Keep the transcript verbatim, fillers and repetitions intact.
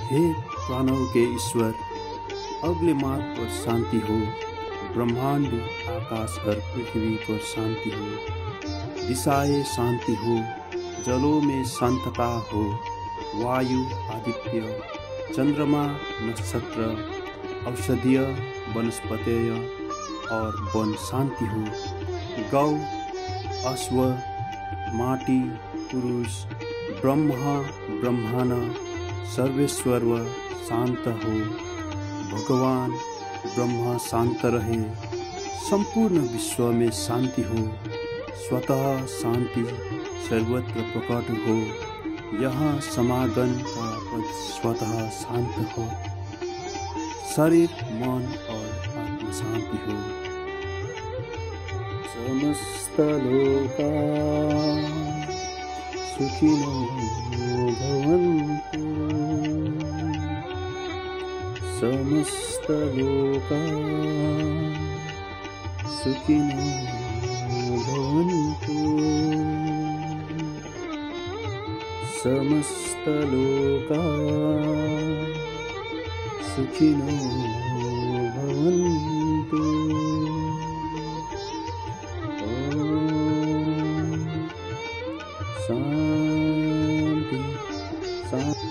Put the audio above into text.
हे प्राणों के ईश्वर, अगले मार्ग पर शांति हो। ब्रह्मांड आकाश और पृथ्वी पर शांति हो। दिशाएं शांति हो, जलों में शांतता हो। वायु, आदित्य, चंद्रमा, नक्षत्र, औषधीय वनस्पतिय और वन शांति हो। गौ, अश्व, माटी, पुरुष, ब्रह्मा, ब्रह्मांड, सर्वेश्वर शांत हो। भगवान ब्रह्मा शांत रहे, संपूर्ण विश्व में शांति हो। स्वतः शांति सर्वत्र प्रकट हो। यहाँ समागम का पद स्वतः शांत हो। शरीर, मन और आत्मा शांति हो। समस्त लोका सुखिनो भवन्तु। समस्त लोका सुखिनो भवन्तु। समस्त लोका सुखिनो भवन्तु। ओम शांति शांति।